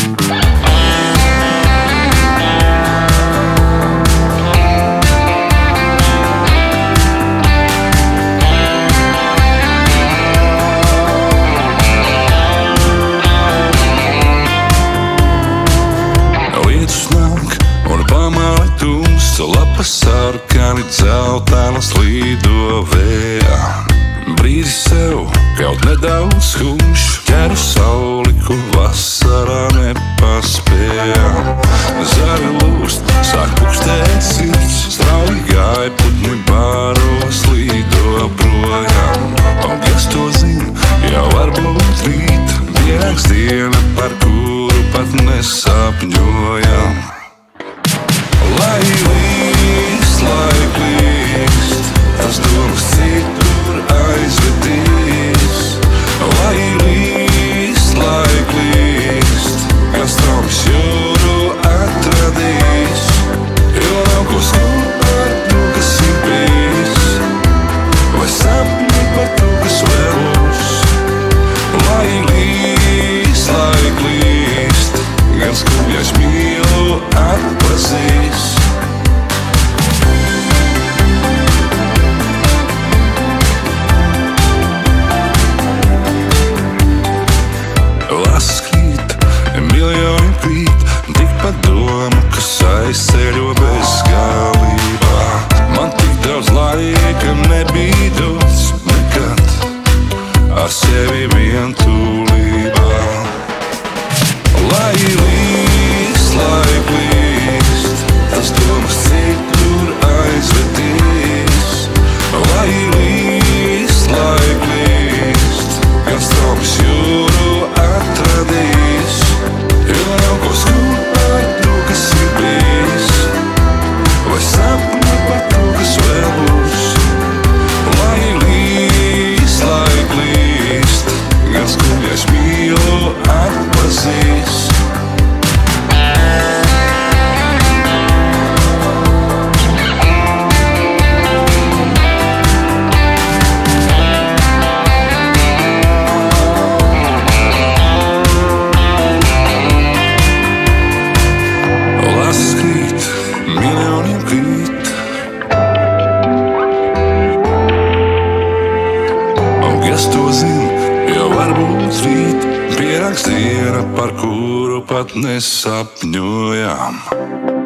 Lapas sarkani dzeltenas līdo vējā. Brīdi sev kaut nedaudz humš, ķeru sauli, ko vasarā nepaspēja. Zari lūst, sāk pukstēt sirds, strauji gāja putni bāros, līdo projām. Un kas to zina, jau varbūt rīt, vienāks diena, par kuru pat nesapņojam. Lai līst, tas domas citur aizvedīs. Lai līst, kas trauks jūru atradīs. Jo nav ko skūt par to, kas ir bijis, vai sapņi par to, kas vēl būs. Lai līst, gan skubjais mīlu atpazīs. Miljoni krīt, tik pat domu, kas aizceļo bezgalībā. Man tik daudz laika nebija dots nekad ar sevi vientulībā. Lai līst, tas domas citur aizvedīs. Lai līst, gan straumes jūru atradīs. Jo nav ko skūt par to, kas ir bijis, vai sapņi par to, kas vēl būs. Lai līst, gan skubjais mīlu atpazīs. Kas to zina, jau varbūt rīt pienāks diena, par kuru pat nesapņojām.